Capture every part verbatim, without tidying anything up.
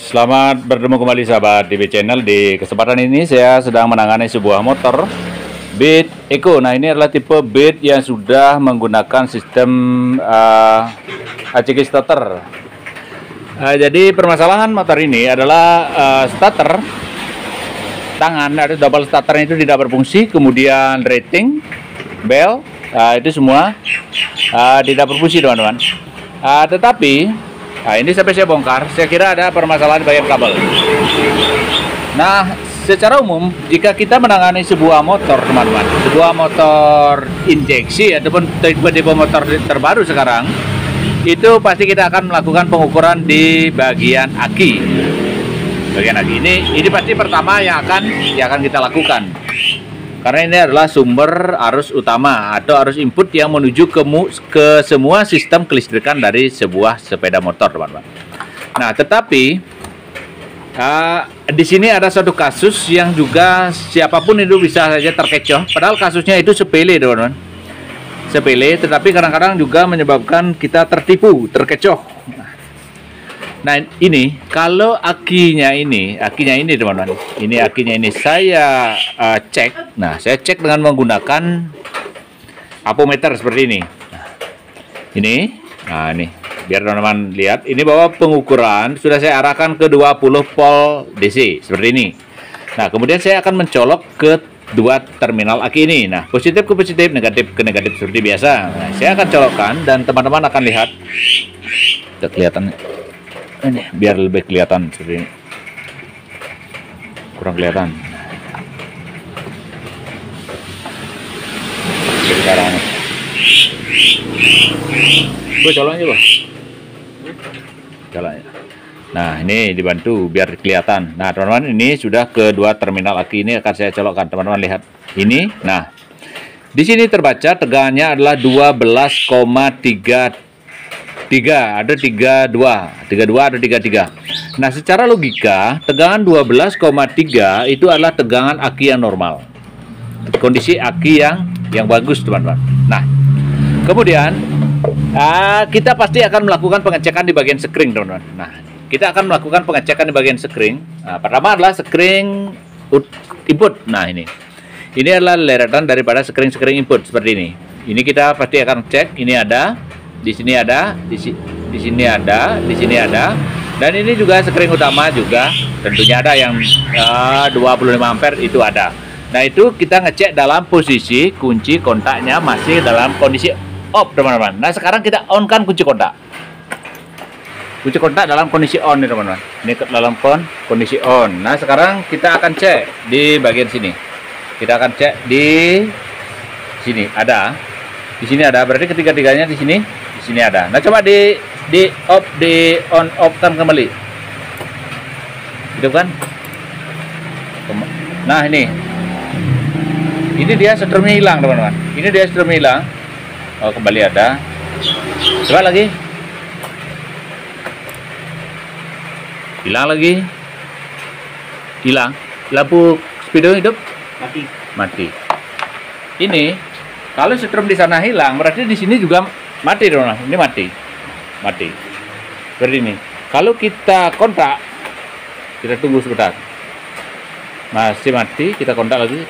Selamat bertemu kembali sahabat D B Channel. Di kesempatan ini saya sedang menangani sebuah motor Beat Eco. Nah, ini adalah tipe Beat yang sudah menggunakan sistem uh, A C G starter. Uh, jadi permasalahan motor ini adalah uh, starter tangan, ada double starter itu tidak berfungsi, kemudian rating, bel, uh, itu semua uh, tidak berfungsi teman-teman. Uh, tetapi Nah, ini sampai saya bongkar, saya kira ada permasalahan di bagian kabel. Nah, secara umum, jika kita menangani sebuah motor, teman-teman, sebuah motor injeksi ataupun tipe-tipe motor terbaru sekarang, itu pasti kita akan melakukan pengukuran di bagian aki. Bagian aki ini, ini pasti pertama yang akan yang akan kita lakukan. Karena ini adalah sumber arus utama atau arus input yang menuju ke, ke semua sistem kelistrikan dari sebuah sepeda motor, teman-teman. Nah, tetapi uh, di sini ada suatu kasus yang juga siapapun itu bisa saja terkecoh. Padahal kasusnya itu sepele, teman-teman. Sepele, tetapi kadang-kadang juga menyebabkan kita tertipu, terkecoh. Nah, ini kalau akinya ini, akinya ini teman-teman, ini akinya ini saya uh, cek. Nah, saya cek dengan menggunakan apometer seperti ini. Nah, ini, nah ini, biar teman-teman lihat. Ini bahwa pengukuran sudah saya arahkan ke dua puluh volt D C seperti ini. Nah, kemudian saya akan mencolok ke dua terminal aki ini. Nah, positif ke positif, negatif ke negatif seperti biasa. Nah, saya akan colokkan dan teman-teman akan lihat. Tidak kelihatan. Ini biar lebih kelihatan seperti ini, kurang kelihatan sekarang nih. Gue coloknya coba coloknya. Nah, ini dibantu biar kelihatan. Nah, teman-teman, ini sudah kedua terminal aki ini akan saya colokkan. Teman-teman lihat ini. Nah, di sini terbaca tegangannya adalah dua belas koma tiga tiga, ada tiga dua, tiga dua atau tiga tiga. Nah, secara logika, tegangan dua belas koma tiga itu adalah tegangan aki yang normal. Kondisi aki yang yang bagus, teman-teman. Nah, kemudian uh, kita pasti akan melakukan pengecekan di bagian sekring, teman-teman. Nah, kita akan melakukan pengecekan di bagian sekring. Nah, pertama adalah sekring input. Nah, ini. Ini adalah deretan daripada sekring-sekring input seperti ini. Ini kita pasti akan cek, ini ada di sini ada, di, si, di sini ada, di sini ada, dan ini juga sekring utama juga tentunya ada yang uh, dua puluh lima ampere itu ada. Nah, itu kita ngecek dalam posisi kunci kontaknya masih dalam kondisi off, teman-teman. Nah, sekarang kita on kan kunci kontak. Kunci kontak dalam kondisi on nih, teman-teman. Ini dalam kon kondisi on. Nah, sekarang kita akan cek di bagian sini. Kita akan cek di sini ada, di sini ada. Berarti ketiga-tiganya di sini. Sini ada. Nah, coba di di off, di on off kan kembali. Itu kan? Nah, ini. Ini dia setrumnya hilang, teman-teman. Ini dia setrumnya hilang. Oh, kembali ada. Coba lagi. Hilang lagi. Hilang. Lampu speedo hidup? Mati. Mati. Ini kalau setrum di sana hilang, berarti di sini juga mati, teman-teman. Ini mati, mati. Seperti ini. Kalau kita kontak, kita tunggu sebentar. Masih mati, kita kontak lagi.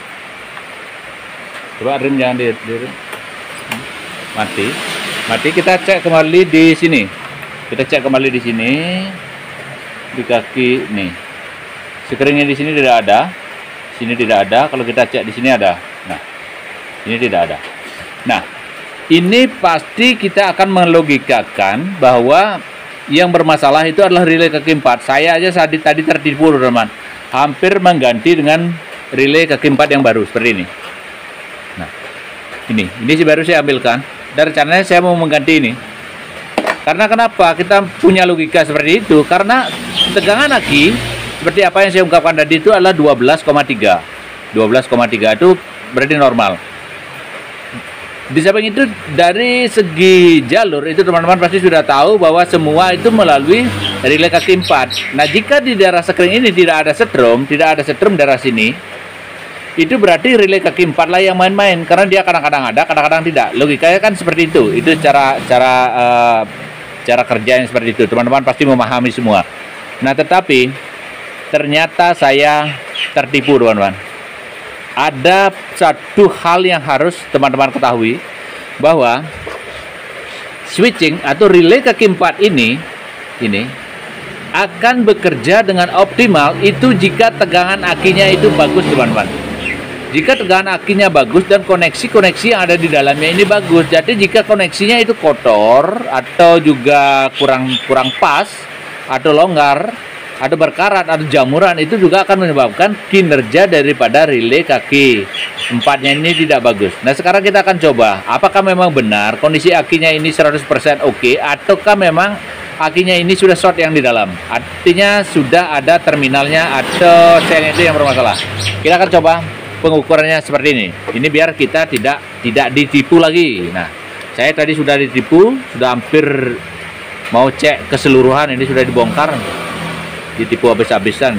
Coba rem jangan di, di rem. Mati, mati. Kita cek kembali di sini. Kita cek kembali di sini. Di kaki nih. Sekringnya di sini tidak ada. Sini tidak ada. Kalau kita cek di sini ada. Nah, ini tidak ada. Nah, ini pasti kita akan melogikakan bahwa yang bermasalah itu adalah relay kaki empat. Saya aja tadi tadi tertipu, teman-teman. Hampir mengganti dengan relay kaki empat yang baru seperti ini. Nah, ini ini sih baru saya ambilkan. Dan rencananya saya mau mengganti ini. Karena kenapa kita punya logika seperti itu? Karena tegangan aki seperti apa yang saya ungkapkan tadi itu adalah dua belas koma tiga. dua belas koma tiga itu berarti normal. Di samping itu, dari segi jalur itu teman-teman pasti sudah tahu bahwa semua itu melalui relay kaki empat. Nah, jika di daerah sekring ini tidak ada setrum, tidak ada setrum daerah sini, itu berarti relay kaki empat lah yang main-main, karena dia kadang-kadang ada, kadang-kadang tidak. Logikanya kan seperti itu. Itu cara cara uh, cara kerja yang seperti itu. Teman-teman pasti memahami semua. Nah, tetapi ternyata saya tertipu, teman-teman. Ada satu hal yang harus teman-teman ketahui, bahwa switching atau relay kaki empat ini ini akan bekerja dengan optimal itu jika tegangan akinya itu bagus, teman-teman. Jika tegangan akinya bagus dan koneksi-koneksi yang ada di dalamnya ini bagus. Jadi jika koneksinya itu kotor atau juga kurang kurang pas atau longgar, ada berkarat, ada jamuran, itu juga akan menyebabkan kinerja daripada relay kaki empatnya ini tidak bagus. Nah, sekarang kita akan coba apakah memang benar kondisi akinya ini seratus persen oke, ataukah memang akinya ini sudah short yang di dalam, artinya sudah ada terminalnya atau selnya itu yang bermasalah. Kita akan coba pengukurannya seperti ini. Ini biar kita tidak tidak ditipu lagi. Nah, saya tadi sudah ditipu, sudah hampir mau cek keseluruhan, ini sudah dibongkar, ditipu habis-habisan.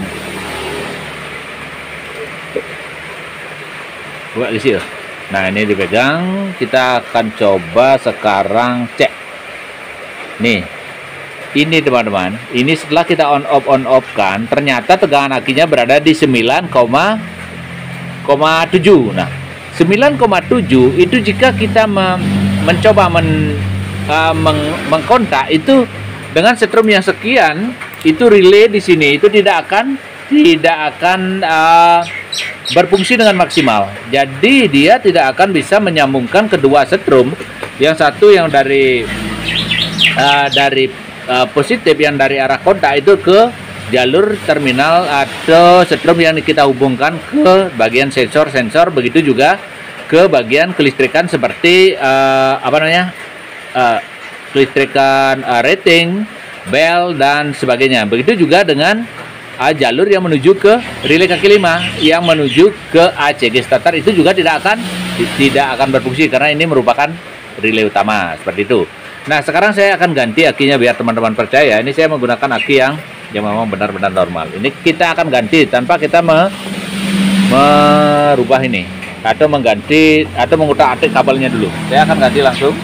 Buka isi. Nah, ini dipegang. Kita akan coba sekarang cek. Nih, ini teman-teman. Ini setelah kita on off on off kan, ternyata tegangan akinya berada di sembilan koma tujuh. Nah, sembilan koma tujuh itu jika kita me mencoba men uh, meng mengkontak itu dengan setrum yang sekian, itu relay di sini itu tidak akan tidak akan uh, berfungsi dengan maksimal. Jadi dia tidak akan bisa menyambungkan kedua setrum, yang satu yang dari uh, dari uh, positif yang dari arah kontak itu ke jalur terminal atau setrum yang kita hubungkan ke bagian sensor-sensor, begitu juga ke bagian kelistrikan seperti uh, apa namanya uh, kelistrikan uh, rating, bel dan sebagainya. Begitu juga dengan uh, jalur yang menuju ke relay kaki lima yang menuju ke A C G starter, itu juga tidak akan tidak akan berfungsi karena ini merupakan relay utama seperti itu. Nah, sekarang saya akan ganti akinya biar teman-teman percaya. Ini saya menggunakan aki yang yang memang benar-benar normal. Ini kita akan ganti tanpa kita me, merubah ini atau mengganti atau mengutak-atik kabelnya dulu. Saya akan ganti langsung.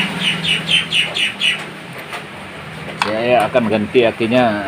Saya akan ganti akinya.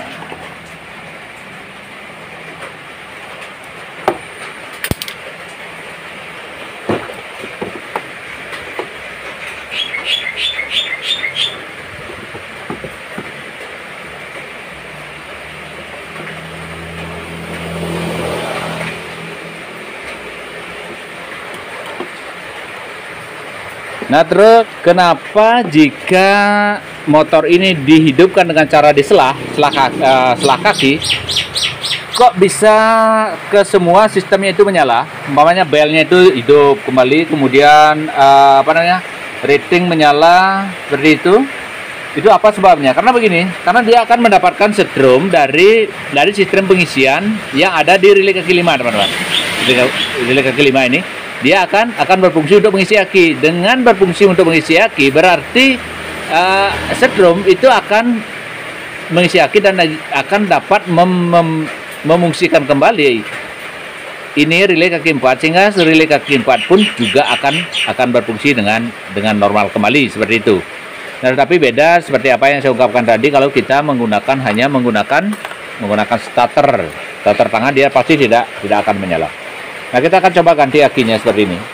Nah, terus kenapa jika motor ini dihidupkan dengan cara diselah, selah, uh, selah kaki, kok bisa ke semua sistemnya itu menyala? Umpamanya belnya itu hidup kembali, kemudian uh, apa namanya rating menyala seperti itu. Itu apa sebabnya? Karena begini, karena dia akan mendapatkan setrum dari dari sistem pengisian yang ada di relay kaki lima, teman-teman. Relay kaki lima ini dia akan akan berfungsi untuk mengisi aki. Dengan berfungsi untuk mengisi aki berarti uh, setrum itu akan mengisi aki dan akan dapat mem mem memungsikan kembali ini relay kaki empat, sehingga relay kaki empat pun juga akan akan berfungsi dengan dengan normal kembali seperti itu. Nah, tetapi beda seperti apa yang saya ungkapkan tadi, kalau kita menggunakan hanya menggunakan menggunakan starter starter tangan, dia pasti tidak tidak akan menyala. Nah, kita akan coba ganti akinya seperti ini.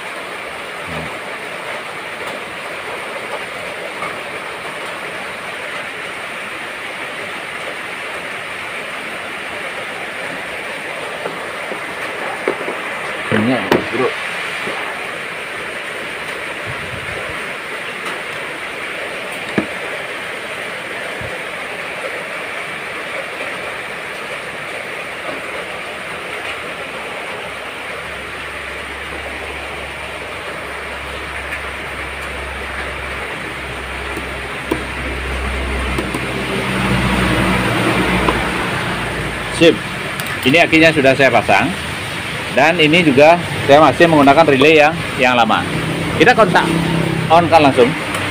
Ini, bro. Sip. Ini akinya sudah saya pasang, dan ini juga saya masih menggunakan relay yang yang lama. Kita kontak on kan langsung.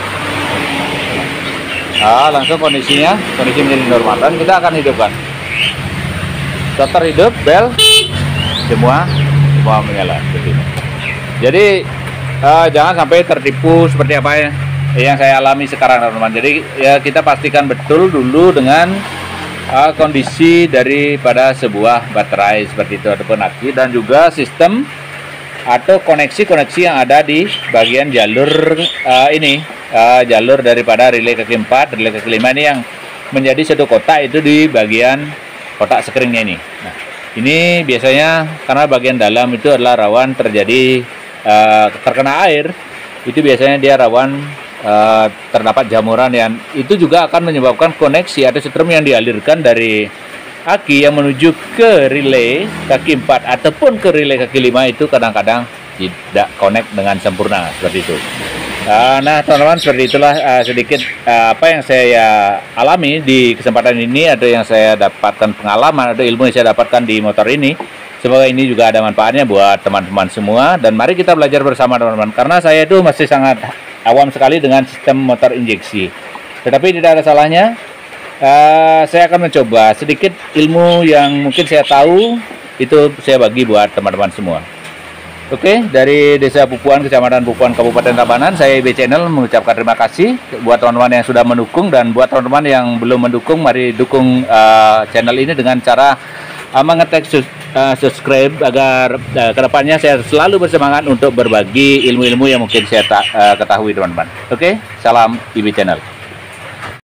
Ah, langsung kondisinya kondisi menjadi normal, dan kita akan hidupkan. Starter hidup, bel semua semua menyala seperti ini. Jadi uh, jangan sampai tertipu seperti apa ya yang saya alami sekarang, teman-teman. Jadi ya kita pastikan betul dulu dengan uh, kondisi daripada sebuah baterai seperti itu ataupun aki, dan juga sistem atau koneksi-koneksi yang ada di bagian jalur uh, ini, uh, jalur daripada relay kaki empat, relay kaki lima ini yang menjadi satu kotak itu di bagian kotak sekringnya ini. Nah, ini biasanya karena bagian dalam itu adalah rawan terjadi uh, terkena air, itu biasanya dia rawan uh, terdapat jamuran yang itu juga akan menyebabkan koneksi atau setrum yang dialirkan dari aki yang menuju ke relay kaki empat ataupun ke relay kaki lima itu kadang-kadang tidak connect dengan sempurna seperti itu. Uh, nah teman-teman, seperti itulah uh, sedikit uh, apa yang saya alami di kesempatan ini, atau yang saya dapatkan pengalaman atau ilmu yang saya dapatkan di motor ini. Semoga ini juga ada manfaatnya buat teman-teman semua, dan mari kita belajar bersama teman-teman, karena saya itu masih sangat awam sekali dengan sistem motor injeksi, tetapi tidak ada salahnya uh, saya akan mencoba sedikit ilmu yang mungkin saya tahu, itu saya bagi buat teman-teman semua. Oke, dari Desa Pupuan, Kecamatan Pupuan, Kabupaten Tabanan, saya I B Channel mengucapkan terima kasih buat teman-teman yang sudah mendukung, dan buat teman-teman yang belum mendukung, mari dukung uh, channel ini dengan cara uh, mengetek sus uh, subscribe agar uh, kedepannya saya selalu bersemangat untuk berbagi ilmu-ilmu yang mungkin saya uh, ketahui teman-teman. Oke, salam I B Channel.